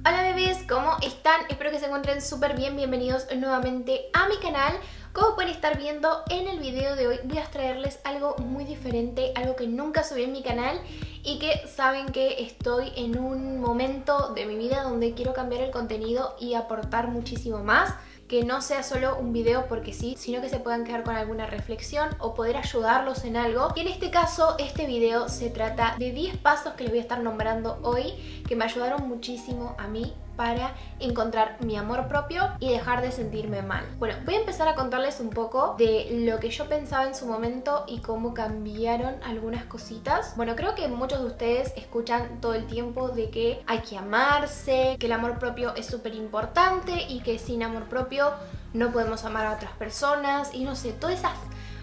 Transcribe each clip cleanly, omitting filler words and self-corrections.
Hola bebés, ¿cómo están? Espero que se encuentren súper bien, bienvenidos nuevamente a mi canal. Como pueden estar viendo en el video de hoy voy a traerles algo muy diferente, algo que nunca subí en mi canal y que saben que estoy en un momento de mi vida donde quiero cambiar el contenido y aportar muchísimo más. Que no sea solo un video porque sí, sino que se puedan quedar con alguna reflexión o poder ayudarlos en algo. Y en este caso, este video se trata de 10 pasos que les voy a estar nombrando hoy que me ayudaron muchísimo a mí para encontrar mi amor propio y dejar de sentirme mal. Bueno, voy a empezar a contarles un poco de lo que yo pensaba en su momento y cómo cambiaron algunas cositas. Bueno, creo que muchos de ustedes escuchan todo el tiempo de que hay que amarse, que el amor propio es súper importante y que sin amor propio no podemos amar a otras personas y no sé, todas esas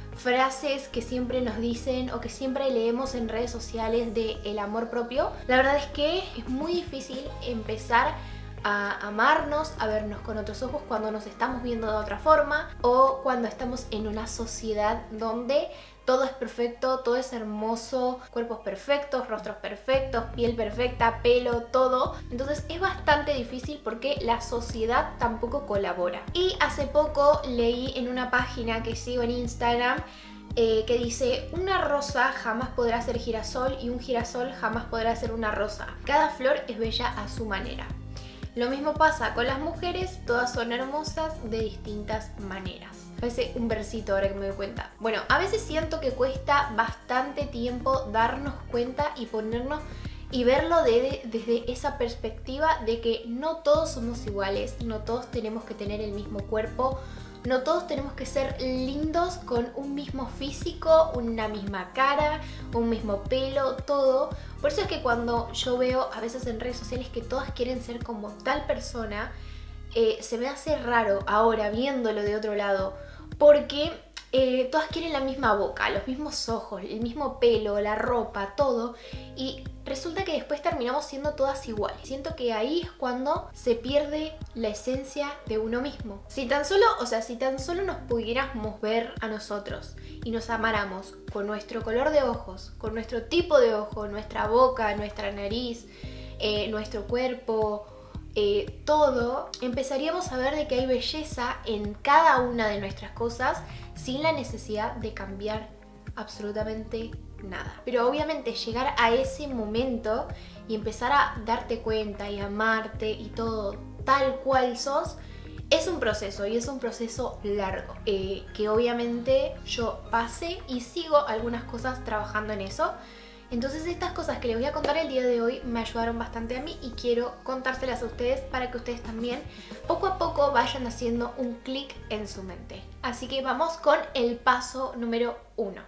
frases que siempre nos dicen o que siempre leemos en redes sociales de el amor propio. La verdad es que es muy difícil empezar a amarnos, a vernos con otros ojos cuando nos estamos viendo de otra forma o cuando estamos en una sociedad donde todo es perfecto, todo es hermoso, cuerpos perfectos, rostros perfectos, piel perfecta, pelo, todo. Entonces es bastante difícil porque la sociedad tampoco colabora. Y hace poco leí en una página que sigo en Instagram que dice: una rosa jamás podrá ser girasol y un girasol jamás podrá ser una rosa. Cada flor es bella a su manera. Lo mismo pasa con las mujeres, todas son hermosas de distintas maneras. Parece un versito ahora que me doy cuenta. Bueno, a veces siento que cuesta bastante tiempo darnos cuenta y ponernos y verlo desde esa perspectiva de que no todos somos iguales, no todos tenemos que tener el mismo cuerpo, no todos tenemos que ser lindos con un mismo físico, una misma cara, un mismo pelo, todo. Por eso es que cuando yo veo a veces en redes sociales que todas quieren ser como tal persona, se me hace raro ahora viéndolo de otro lado, porque todas quieren la misma boca, los mismos ojos, el mismo pelo, la ropa, todo, y resulta que después terminamos siendo todas iguales. Siento que ahí es cuando se pierde la esencia de uno mismo. Si tan solo nos pudiéramos ver a nosotros y nos amáramos con nuestro color de ojos, con nuestro tipo de ojo, nuestra boca, nuestra nariz, nuestro cuerpo, todo, empezaríamos a ver de que hay belleza en cada una de nuestras cosas sin la necesidad de cambiar absolutamente nada. Pero obviamente llegar a ese momento y empezar a darte cuenta y amarte y todo tal cual sos es un proceso, y es un proceso largo, que obviamente yo pasé y sigo algunas cosas trabajando en eso. Entonces estas cosas que les voy a contar el día de hoy me ayudaron bastante a mí y quiero contárselas a ustedes para que ustedes también poco a poco vayan haciendo un clic en su mente. Así que vamos con el paso número 1.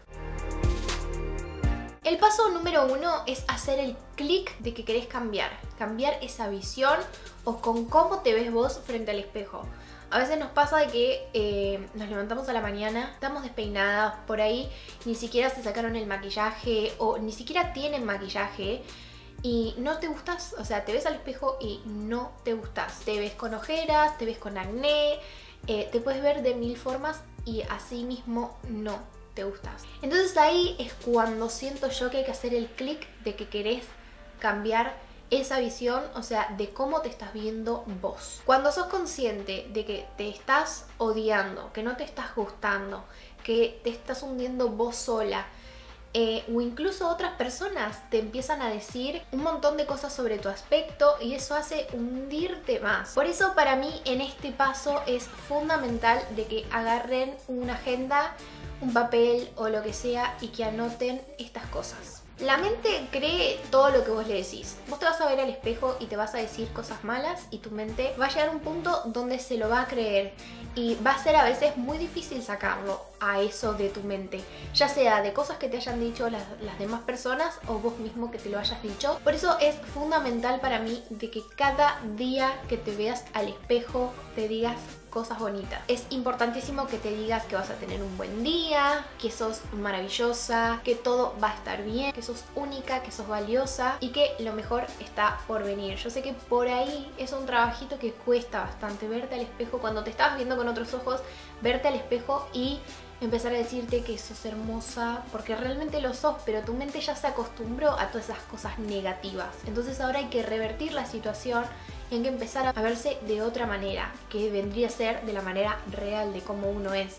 El paso número 1 es hacer el clic de que querés cambiar esa visión o con cómo te ves vos frente al espejo. A veces nos pasa de que nos levantamos a la mañana, estamos despeinadas, por ahí ni siquiera se sacaron el maquillaje o ni siquiera tienen maquillaje y no te gustas, o sea, te ves al espejo y no te gustas. Te ves con ojeras, te ves con acné, te puedes ver de mil formas y así mismo no te gustas. Entonces ahí es cuando siento yo que hay que hacer el clic de que querés cambiar esa visión, o sea, de cómo te estás viendo vos. Cuando sos consciente de que te estás odiando, que no te estás gustando, que te estás hundiendo vos sola, o incluso otras personas te empiezan a decir un montón de cosas sobre tu aspecto y eso hace hundirte más. Por eso para mí en este paso es fundamental de que agarren una agenda, un papel o lo que sea y que anoten estas cosas. La mente cree todo lo que vos le decís. Vos te vas a ver al espejo y te vas a decir cosas malas y tu mente va a llegar a un punto donde se lo va a creer y va a ser a veces muy difícil sacarlo a eso de tu mente, ya sea de cosas que te hayan dicho las demás personas o vos mismo que te lo hayas dicho. Por eso es fundamental para mí de que cada día que te veas al espejo te digas cosas bonitas. Es importantísimo que te digas que vas a tener un buen día, que sos maravillosa, que todo va a estar bien, que sos única, que sos valiosa y que lo mejor está por venir. Yo sé que por ahí es un trabajito que cuesta bastante verte al espejo cuando te estabas viendo con otros ojos, verte al espejo y empezar a decirte que sos hermosa, porque realmente lo sos, pero tu mente ya se acostumbró a todas esas cosas negativas. Entonces ahora hay que revertir la situación y hay que empezar a verse de otra manera, que vendría a ser de la manera real de cómo uno es.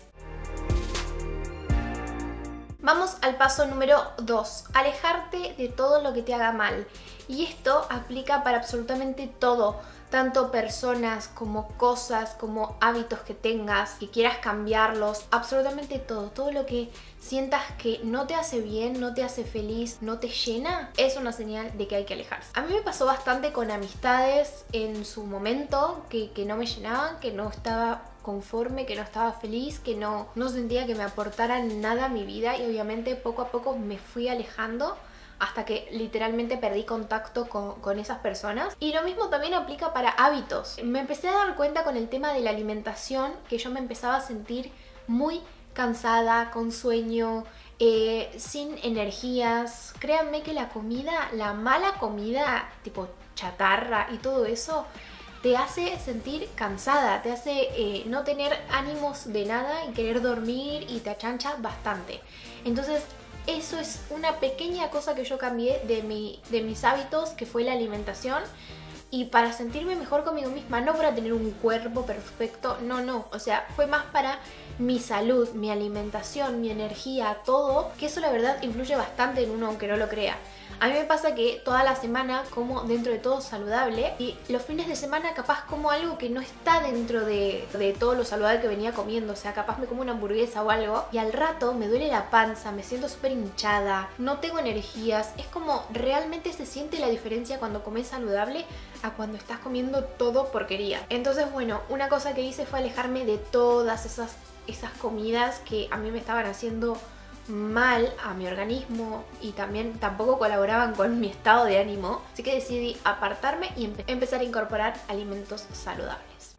Vamos al paso número 2, alejarte de todo lo que te haga mal. Y esto aplica para absolutamente todo, tanto personas como cosas, como hábitos que tengas, que quieras cambiarlos, absolutamente todo. Todo lo que sientas que no te hace bien, no te hace feliz, no te llena, es una señal de que hay que alejarse. A mí me pasó bastante con amistades en su momento que no me llenaban, que no estaba conforme, que no estaba feliz, que no sentía que me aportaran nada a mi vida, y obviamente poco a poco me fui alejando hasta que literalmente perdí contacto con esas personas. Y lo mismo también aplica para hábitos. Me empecé a dar cuenta con el tema de la alimentación que yo me empezaba a sentir muy cansada, con sueño, sin energías. Créanme que la comida, la mala comida tipo chatarra y todo eso, te hace sentir cansada, te hace no tener ánimos de nada y querer dormir, y te achancha bastante. Entonces eso es una pequeña cosa que yo cambié de mis hábitos, que fue la alimentación. Y para sentirme mejor conmigo misma, no para tener un cuerpo perfecto, no. O sea, fue más para mi salud, mi alimentación, mi energía, todo. Que eso la verdad influye bastante en uno, aunque no lo crea. A mí me pasa que toda la semana como dentro de todo saludable, y los fines de semana capaz como algo que no está dentro de todo lo saludable que venía comiendo. O sea, capaz me como una hamburguesa o algo y al rato me duele la panza, me siento súper hinchada, no tengo energías. Es como realmente se siente la diferencia cuando comes saludable a cuando estás comiendo todo porquería. Entonces bueno, una cosa que hice fue alejarme de todas esas comidas que a mí me estaban haciendo mal a mi organismo y también tampoco colaboraban con mi estado de ánimo. Así que decidí apartarme y empezar a incorporar alimentos saludables.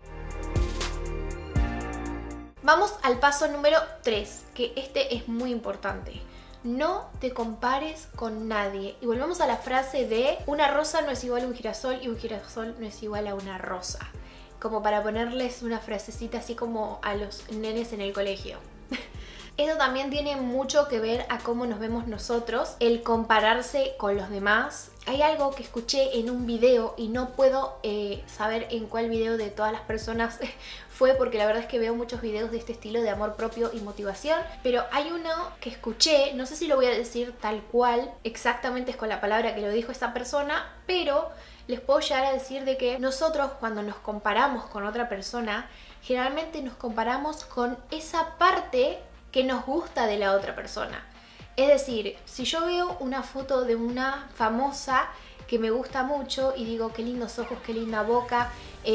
Vamos al paso número 3, que este es muy importante. No te compares con nadie. Y volvemos a la frase de una rosa no es igual a un girasol y un girasol no es igual a una rosa. Como para ponerles una frasecita así como a los nenes en el colegio. Eso también tiene mucho que ver a cómo nos vemos nosotros, el compararse con los demás. Hay algo que escuché en un video y no puedo saber en cuál video de todas las personas fue, porque la verdad es que veo muchos videos de este estilo de amor propio y motivación, pero hay uno que escuché, no sé si lo voy a decir tal cual, exactamente es con la palabra que lo dijo esa persona, pero les puedo llegar a decir de que nosotros cuando nos comparamos con otra persona, generalmente nos comparamos con esa parte que nos gusta de la otra persona. Es decir, si yo veo una foto de una famosa que me gusta mucho y digo qué lindos ojos, qué linda boca,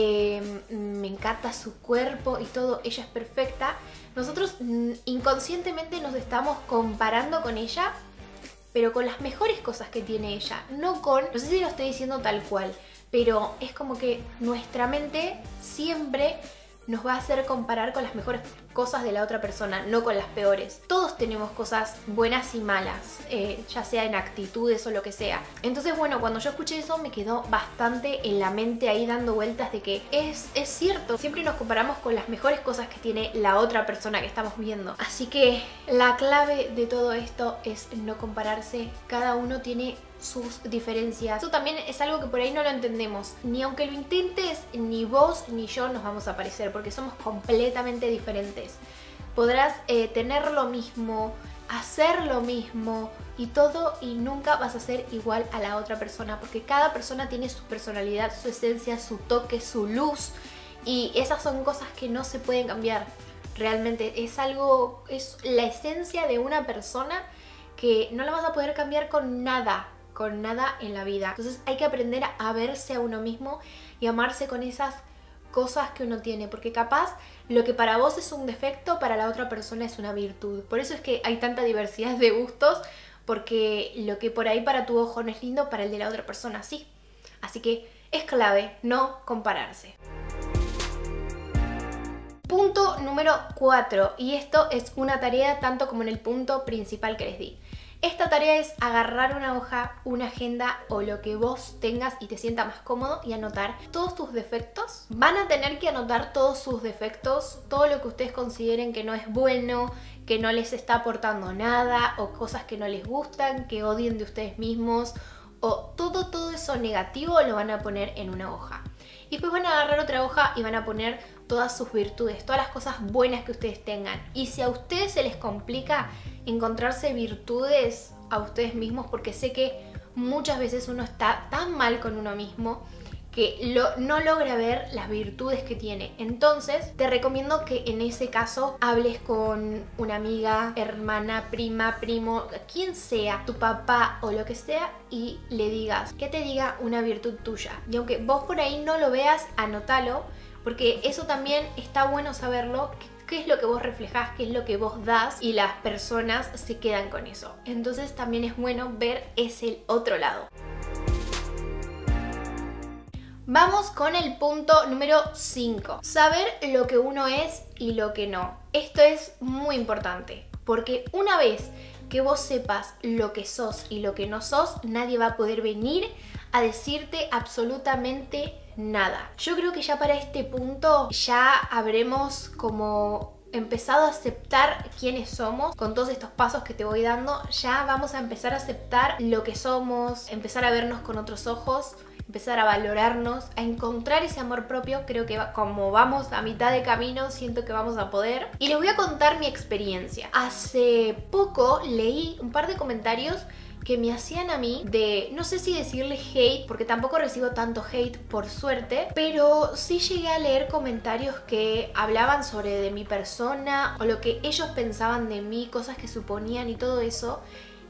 me encanta su cuerpo y todo, ella es perfecta, nosotros inconscientemente nos estamos comparando con ella, pero con las mejores cosas que tiene ella, no sé si lo estoy diciendo tal cual, pero es como que nuestra mente siempre nos va a hacer comparar con las mejores cosas de la otra persona, no con las peores. Todos tenemos cosas buenas y malas, ya sea en actitudes o lo que sea. Entonces bueno, cuando yo escuché eso me quedó bastante en la mente ahí dando vueltas de que es cierto, siempre nos comparamos con las mejores cosas que tiene la otra persona que estamos viendo. Así que la clave de todo esto es no compararse, cada uno tiene sus diferencias. Eso también es algo que por ahí no lo entendemos. Ni aunque lo intentes, ni vos ni yo nos vamos a parecer, porque somos completamente diferentes. Podrás tener lo mismo, hacer lo mismo y todo, y nunca vas a ser igual a la otra persona, porque cada persona tiene su personalidad, su esencia, su toque, su luz, y esas son cosas que no se pueden cambiar. Realmente es la esencia de una persona que no la vas a poder cambiar con nada en la vida. Entonces hay que aprender a verse a uno mismo y amarse con esas cosas que uno tiene, porque capaz lo que para vos es un defecto, para la otra persona es una virtud. Por eso es que hay tanta diversidad de gustos, porque lo que por ahí para tu ojo no es lindo, para el de la otra persona sí. Así que es clave no compararse. Punto número 4, y esto es una tarea tanto como en el punto principal que les di. Esta tarea es agarrar una hoja, una agenda o lo que vos tengas y te sienta más cómodo y anotar todos tus defectos. Van a tener que anotar todos sus defectos, todo lo que ustedes consideren que no es bueno, que no les está aportando nada, o cosas que no les gustan, que odien de ustedes mismos, o todo eso negativo lo van a poner en una hoja. Y después van a agarrar otra hoja y van a poner todas sus virtudes, todas las cosas buenas que ustedes tengan. Y si a ustedes se les complica encontrarse virtudes a ustedes mismos, porque sé que muchas veces uno está tan mal con uno mismo que no logra ver las virtudes que tiene. Entonces te recomiendo que en ese caso hables con una amiga, hermana, prima, primo, quien sea, tu papá o lo que sea, y le digas que te diga una virtud tuya. Y aunque vos por ahí no lo veas, anótalo, porque eso también está bueno saberlo. Qué es lo que vos reflejás, qué es lo que vos das, y las personas se quedan con eso. Entonces también es bueno ver ese otro lado. Vamos con el punto número 5. Saber lo que uno es y lo que no. Esto es muy importante, porque una vez que vos sepas lo que sos y lo que no sos, nadie va a poder venir a decirte absolutamente nada. Yo creo que ya para este punto ya habremos como empezado a aceptar quiénes somos. Con todos estos pasos que te voy dando, ya vamos a empezar a aceptar lo que somos, empezar a vernos con otros ojos, empezar a valorarnos, a encontrar ese amor propio. Creo que como vamos a mitad de camino, siento que vamos a poder. Y les voy a contar mi experiencia. Hace poco leí un par de comentarios que me hacían a mí de, no sé si decirle hate, porque tampoco recibo tanto hate por suerte, pero sí llegué a leer comentarios que hablaban sobre de mi persona o lo que ellos pensaban de mí, cosas que suponían y todo eso.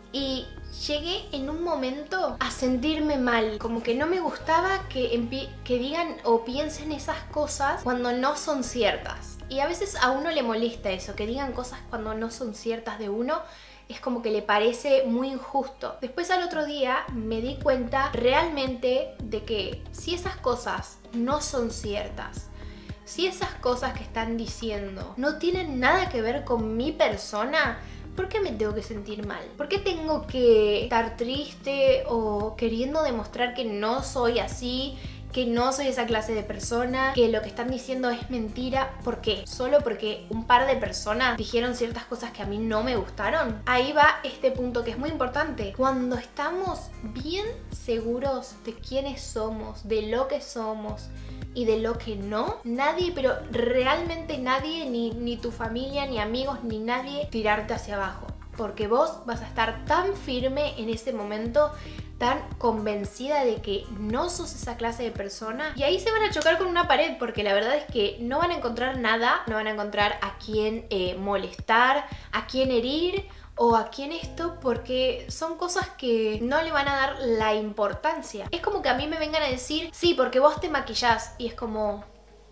Y llegué en un momento a sentirme mal, como que no me gustaba que digan o piensen esas cosas cuando no son ciertas. Y a veces a uno le molesta eso, que digan cosas cuando no son ciertas de uno. Es como que le parece muy injusto. Después al otro día me di cuenta realmente de que si esas cosas no son ciertas, si esas cosas que están diciendo no tienen nada que ver con mi persona, ¿por qué me tengo que sentir mal? ¿Por qué tengo que estar triste o queriendo demostrar que no soy así, que no soy esa clase de persona, que lo que están diciendo es mentira? ¿Por qué? ¿Solo porque un par de personas dijeron ciertas cosas que a mí no me gustaron? Ahí va este punto que es muy importante. Cuando estamos bien seguros de quiénes somos, de lo que somos y de lo que no, nadie, pero realmente nadie, ni tu familia, ni amigos, ni nadie, tirarte hacia abajo. Porque vos vas a estar tan firme en ese momento, tan convencida de que no sos esa clase de persona, y ahí se van a chocar con una pared, porque la verdad es que no van a encontrar nada, no van a encontrar a quién molestar, a quién herir o a quién esto, porque son cosas que no le van a dar la importancia. Es como que a mí me vengan a decir, sí, porque vos te maquillás, y es como,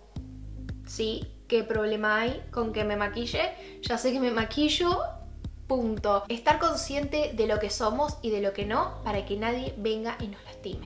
sí, ¿qué problema hay con que me maquille? Ya sé que me maquillo. Punto. Estar consciente de lo que somos y de lo que no, para que nadie venga y nos lastime.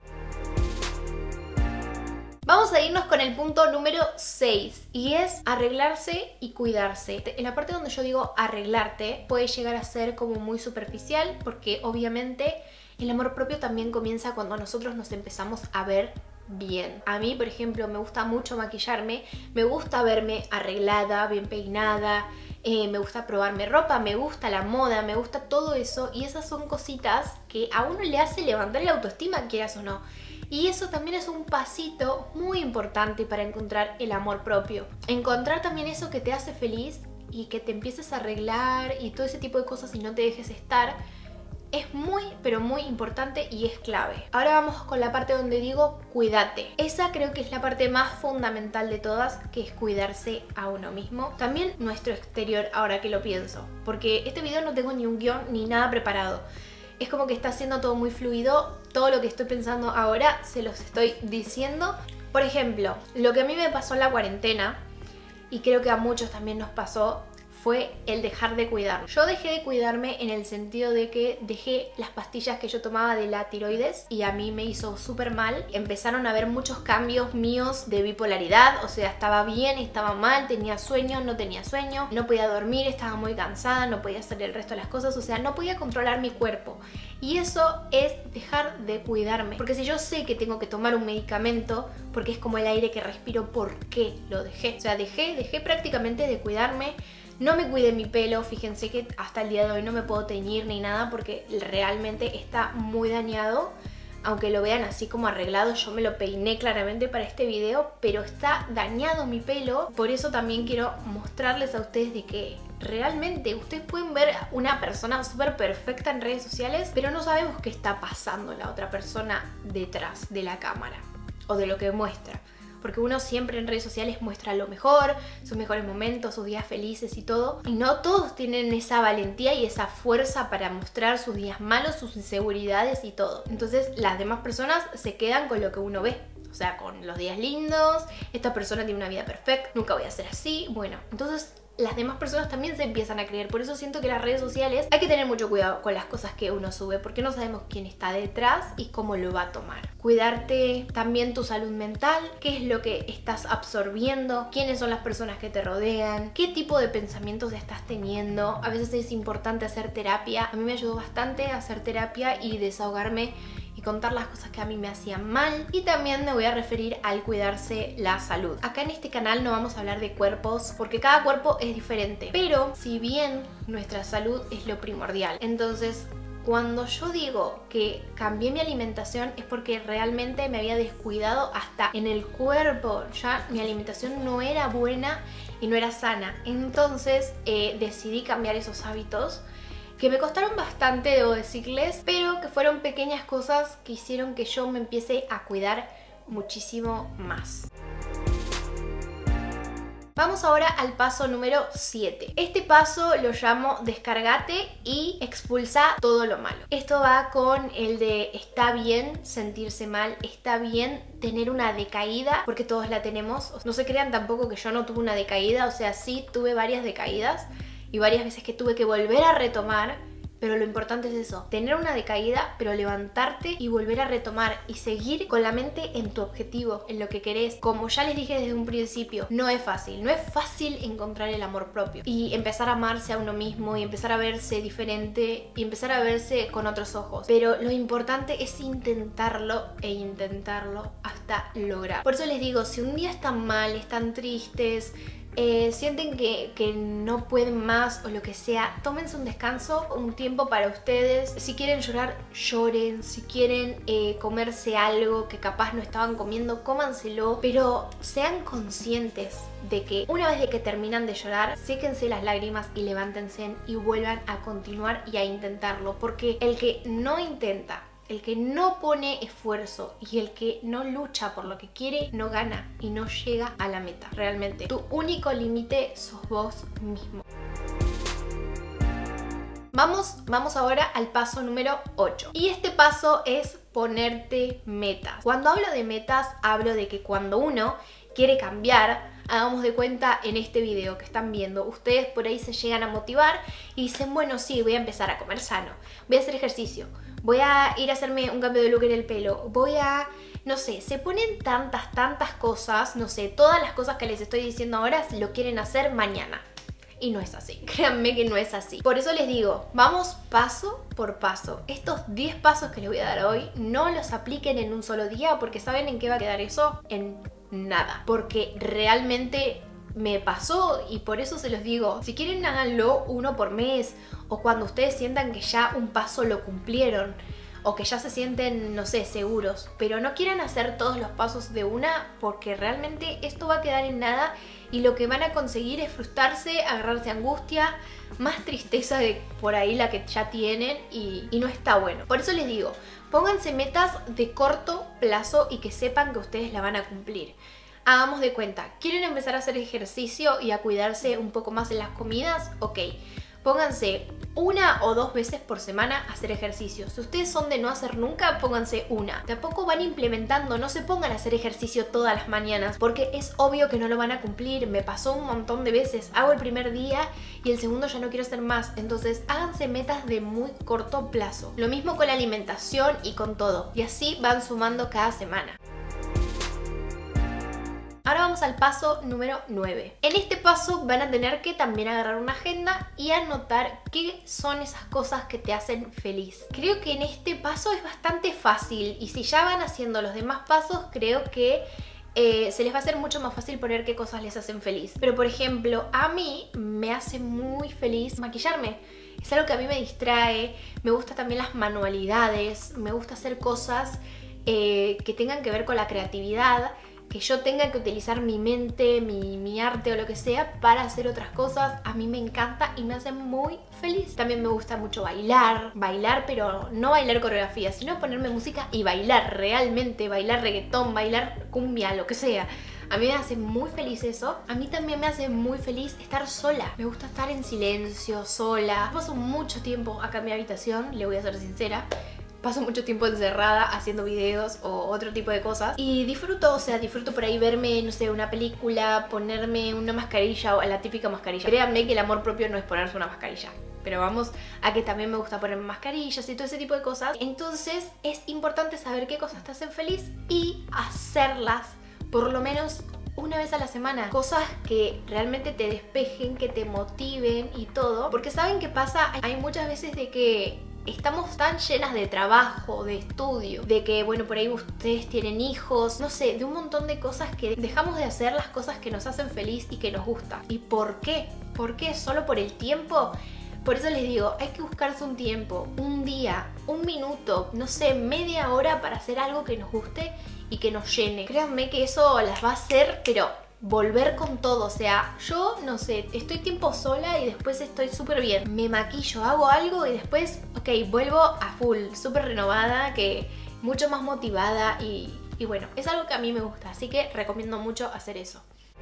Vamos a irnos con el punto número 6, y es arreglarse y cuidarse. En la parte donde yo digo arreglarte puede llegar a ser como muy superficial, porque obviamente el amor propio también comienza cuando nosotros nos empezamos a ver bien. A mí, por ejemplo, me gusta mucho maquillarme, me gusta verme arreglada, bien peinada, me gusta probarme ropa, me gusta la moda, me gusta todo eso, y esas son cositas que a uno le hace levantar la autoestima, quieras o no. Y eso también es un pasito muy importante para encontrar el amor propio. Encontrar también eso que te hace feliz y que te empieces a arreglar y todo ese tipo de cosas y no te dejes estar. Es muy, pero muy importante y es clave. Ahora vamos con la parte donde digo cuídate. Esa creo que es la parte más fundamental de todas, que es cuidarse a uno mismo. También nuestro exterior, ahora que lo pienso. Porque este video no tengo ni un guión ni nada preparado. Es como que está siendo todo muy fluido. Todo lo que estoy pensando ahora se los estoy diciendo. Por ejemplo, lo que a mí me pasó en la cuarentena, y creo que a muchos también nos pasó, fue el dejar de cuidar. Yo dejé de cuidarme en el sentido de que dejé las pastillas que yo tomaba de la tiroides, y a mí me hizo súper mal. Empezaron a haber muchos cambios míos de bipolaridad, o sea, estaba bien, estaba mal, tenía sueño, no tenía sueño, no podía dormir, estaba muy cansada, no podía hacer el resto de las cosas, o sea, no podía controlar mi cuerpo. Y eso es dejar de cuidarme. Porque si yo sé que tengo que tomar un medicamento, porque es como el aire que respiro, ¿por qué lo dejé? O sea, dejé prácticamente de cuidarme. No me cuidé mi pelo, fíjense que hasta el día de hoy no me puedo teñir ni nada porque realmente está muy dañado. aunque lo vean así como arreglado, yo me lo peiné claramente para este video, pero está dañado mi pelo. Por eso también quiero mostrarles a ustedes de que realmente ustedes pueden ver una persona súper perfecta en redes sociales, pero no sabemos qué está pasando la otra persona detrás de la cámara o de lo que muestra. Porque uno siempre en redes sociales muestra lo mejor, sus mejores momentos, sus días felices y todo. Y no todos tienen esa valentía y esa fuerza para mostrar sus días malos, sus inseguridades y todo. Entonces las demás personas se quedan con lo que uno ve. O sea, con los días lindos, esta persona tiene una vida perfecta, nunca voy a ser así. Bueno, entonces las demás personas también se empiezan a creer. Por eso siento que las redes sociales hay que tener mucho cuidado con las cosas que uno sube, porque no sabemos quién está detrás y cómo lo va a tomar. Cuidarte también tu salud mental, qué es lo que estás absorbiendo, quiénes son las personas que te rodean, qué tipo de pensamientos estás teniendo. A veces es importante hacer terapia. A mí me ayudó bastante a hacer terapia y desahogarme y contar las cosas que a mí me hacían mal. Y también me voy a referir al cuidarse la salud. Acá en este canal no vamos a hablar de cuerpos porque cada cuerpo es diferente, pero si bien nuestra salud es lo primordial, entonces cuando yo digo que cambié mi alimentación es porque realmente me había descuidado hasta en el cuerpo. Ya mi alimentación no era buena y no era sana. Entonces decidí cambiar esos hábitos que me costaron bastante, debo decirles, pero que fueron pequeñas cosas que hicieron que yo me empiece a cuidar muchísimo más. Vamos ahora al paso número 7. Este paso lo llamo descargate y expulsa todo lo malo. Esto va con el de está bien sentirse mal, está bien tener una decaída, porque todos la tenemos. No se crean tampoco que yo no tuve una decaída, o sea, sí tuve varias decaídas y varias veces que tuve que volver a retomar. Pero lo importante es eso, tener una decaída, pero levantarte y volver a retomar y seguir con la mente en tu objetivo, en lo que querés. Como ya les dije desde un principio, no es fácil encontrar el amor propio y empezar a amarse a uno mismo y empezar a verse diferente y empezar a verse con otros ojos. Pero lo importante es intentarlo e intentarlo hasta lograr. Por eso les digo, si un día están mal, están tristes, sienten que no pueden más o lo que sea, tómense un descanso, un tiempo para ustedes. Si quieren llorar, lloren. Si quieren comerse algo que capaz no estaban comiendo, cómanselo, pero sean conscientes de que una vez de que terminan de llorar, séquense las lágrimas y levántense y vuelvan a continuar y a intentarlo, porque el que no intenta, el que no pone esfuerzo y el que no lucha por lo que quiere, no gana y no llega a la meta. Realmente, tu único límite sos vos mismo. Vamos ahora al paso número 8. Y este paso es ponerte metas. Cuando hablo de metas, hablo de que cuando uno quiere cambiar, hagamos de cuenta en este video que están viendo, ustedes por ahí se llegan a motivar y dicen, bueno, sí, voy a empezar a comer sano, voy a hacer ejercicio, voy a ir a hacerme un cambio de look en el pelo, voy a, no sé, se ponen tantas cosas, no sé, todas las cosas que les estoy diciendo ahora lo quieren hacer mañana. Y no es así, créanme que no es así. Por eso les digo, vamos paso por paso. Estos 10 pasos que les voy a dar hoy, no los apliquen en un solo día, porque ¿saben en qué va a quedar eso? En nada. Porque realmente me pasó y por eso se los digo, si quieren háganlo uno por mes o cuando ustedes sientan que ya un paso lo cumplieron o que ya se sienten, no sé, seguros, pero no quieran hacer todos los pasos de una porque realmente esto va a quedar en nada y lo que van a conseguir es frustrarse, agarrarse angustia, más tristeza de por ahí la que ya tienen y no está bueno. Por eso les digo, pónganse metas de corto plazo y que sepan que ustedes la van a cumplir. Hagamos de cuenta, ¿quieren empezar a hacer ejercicio y a cuidarse un poco más en las comidas? Ok, pónganse 1 o 2 veces por semana a hacer ejercicio. Si ustedes son de no hacer nunca, pónganse una. De a poco van implementando, no se pongan a hacer ejercicio todas las mañanas, porque es obvio que no lo van a cumplir. Me pasó un montón de veces, hago el primer día y el segundo ya no quiero hacer más. Entonces háganse metas de muy corto plazo. Lo mismo con la alimentación y con todo. Y así van sumando cada semana. Ahora vamos al paso número 9. En este paso van a tener que también agarrar una agenda y anotar qué son esas cosas que te hacen feliz. Creo que en este paso es bastante fácil y si ya van haciendo los demás pasos, creo que se les va a hacer mucho más fácil poner qué cosas les hacen feliz. Pero por ejemplo, a mí me hace muy feliz maquillarme. Es algo que a mí me distrae, me gusta también las manualidades, me gusta hacer cosas que tengan que ver con la creatividad, que yo tenga que utilizar mi mente, mi arte o lo que sea para hacer otras cosas. A mí me encanta y me hace muy feliz. También me gusta mucho bailar, pero no bailar coreografía, sino ponerme música y bailar realmente, bailar reggaetón, bailar cumbia, lo que sea. A mí me hace muy feliz eso. A mí también me hace muy feliz estar sola. Me gusta estar en silencio, sola. Paso mucho tiempo acá en mi habitación, le voy a ser sincera. Paso mucho tiempo encerrada haciendo videos o otro tipo de cosas. Y disfruto, o sea, disfruto por ahí verme, no sé, una película, ponerme una mascarilla o la típica mascarilla. Créanme que el amor propio no es ponerse una mascarilla. Pero vamos a que también me gusta ponerme mascarillas y todo ese tipo de cosas. Entonces es importante saber qué cosas te hacen feliz y hacerlas por lo menos una vez a la semana. Cosas que realmente te despejen, que te motiven y todo. Porque ¿saben qué pasa? Hay muchas veces de que estamos tan llenas de trabajo, de estudio, de que, bueno, por ahí ustedes tienen hijos, no sé, de un montón de cosas que dejamos de hacer las cosas que nos hacen feliz y que nos gustan. ¿Y por qué? ¿Por qué? ¿Solo por el tiempo? Por eso les digo, hay que buscarse un tiempo, un día, un minuto, no sé, media hora para hacer algo que nos guste y que nos llene. Créanme que eso las va a hacer, pero volver con todo. O sea, yo, no sé, estoy tiempo sola y después estoy súper bien. Me maquillo, hago algo y después, ok, vuelvo a full, súper renovada, que mucho más motivada y bueno, es algo que a mí me gusta. Así que recomiendo mucho hacer eso.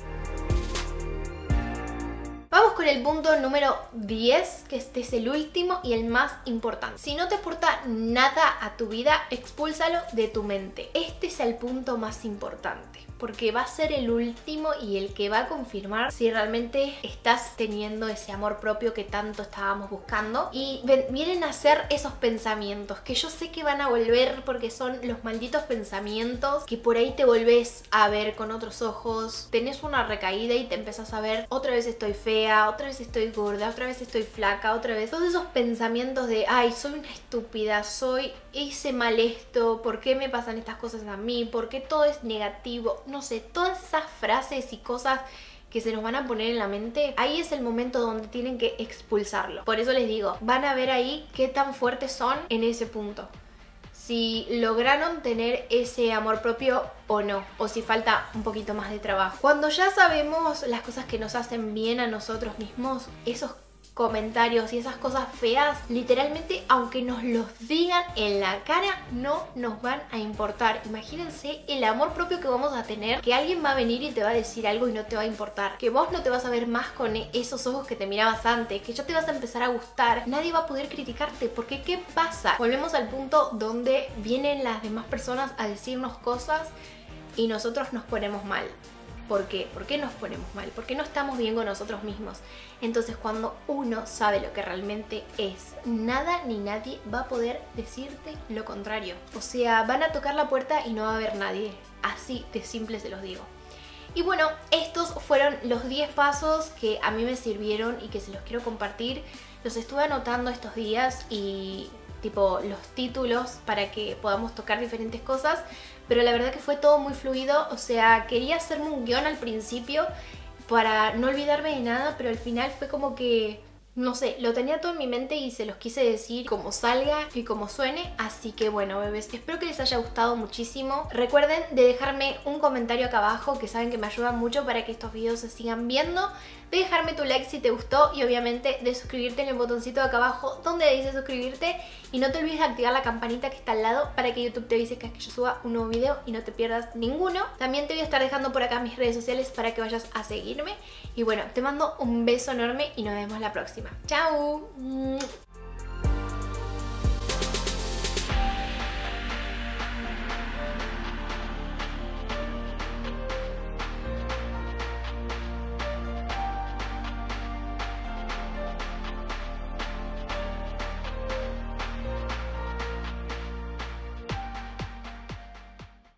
Vamos con el punto número 10, que este es el último y el más importante. Si no te aporta nada a tu vida, expúlsalo de tu mente. Este es el punto más importante, porque va a ser el último y el que va a confirmar si realmente estás teniendo ese amor propio que tanto estábamos buscando. Y vienen a ser esos pensamientos que yo sé que van a volver, porque son los malditos pensamientos que por ahí te volvés a ver con otros ojos. Tenés una recaída y te empezás a ver, otra vez estoy fea, otra vez estoy gorda, otra vez estoy flaca, otra vez. Todos esos pensamientos de, ay, soy una estúpida, hice mal esto, ¿por qué me pasan estas cosas a mí? ¿Por qué todo es negativo? No sé, todas esas frases y cosas que se nos van a poner en la mente, ahí es el momento donde tienen que expulsarlo. Por eso les digo, van a ver ahí qué tan fuertes son en ese punto. Si lograron tener ese amor propio o no, o si falta un poquito más de trabajo. Cuando ya sabemos las cosas que nos hacen bien a nosotros mismos, esos comentarios y esas cosas feas, literalmente, aunque nos los digan en la cara, no nos van a importar. Imagínense el amor propio que vamos a tener, que alguien va a venir y te va a decir algo y no te va a importar, que vos no te vas a ver más con esos ojos que te mirabas antes, que ya te vas a empezar a gustar, nadie va a poder criticarte, porque ¿qué pasa? Volvemos al punto donde vienen las demás personas a decirnos cosas y nosotros nos ponemos mal. ¿Por qué? ¿Por qué nos ponemos mal? Porque no estamos bien con nosotros mismos. Entonces, cuando uno sabe lo que realmente es, nada ni nadie va a poder decirte lo contrario. O sea, van a tocar la puerta y no va a haber nadie. Así de simple se los digo. Y bueno, estos fueron los 10 pasos que a mí me sirvieron y que se los quiero compartir. Los estuve anotando estos días y tipo los títulos para que podamos tocar diferentes cosas, pero la verdad que fue todo muy fluido. O sea, quería hacerme un guión al principio para no olvidarme de nada, pero al final fue como que, no sé, lo tenía todo en mi mente y se los quise decir como salga y como suene. Así que bueno, bebés, espero que les haya gustado muchísimo. Recuerden de dejarme un comentario acá abajo, que saben que me ayuda mucho para que estos videos se sigan viendo, de dejarme tu like si te gustó y obviamente de suscribirte en el botoncito de acá abajo donde dice suscribirte, y no te olvides de activar la campanita que está al lado para que YouTube te avise cada vez que yo suba un nuevo video y no te pierdas ninguno. También te voy a estar dejando por acá mis redes sociales para que vayas a seguirme. Y bueno, te mando un beso enorme y nos vemos la próxima. ¡Chao!